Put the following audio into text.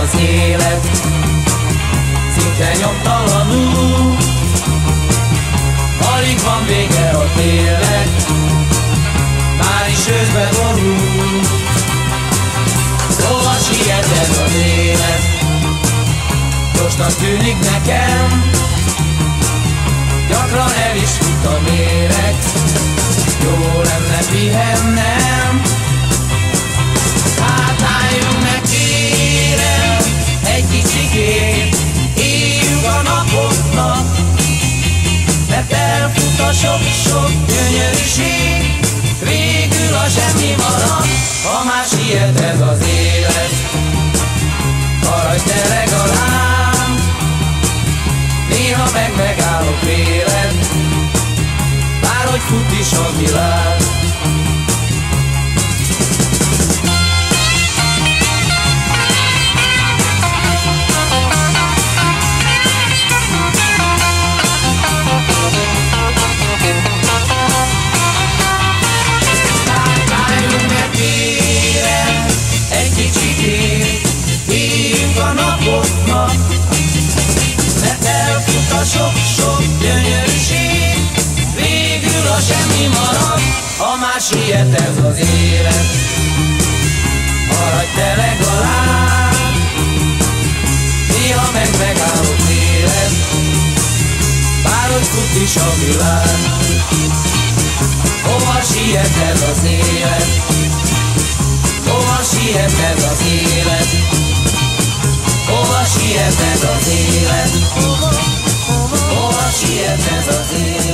az élet, szinte nyomtalanul. Alig van vége a télnek, már is őszbe borul. Szóval siet ez az élet, gyorsnak tűnik nekem, gyakran el is fut a méreg, jó lenne pihennem. Hát álljunk meg kérem, egy kicsikét, éljük a napoknak, mert elfut a sok-sok gyönyörűség, végül a semmi marad, ha már siet ez az élet. Maradj te legalább, néha meg megállok véled, bárhogy fut is a világ. Mert elfut a sok-sok gyönyörűség, végül a semmi marad, ha már siet ez az élet. Maradj te legalább, néha meg megállok véled, bárhogy fut is a világ. Hova siet ez az élet, hova siet ez az élet, hova siet ez az élet, hova siet ez az élet.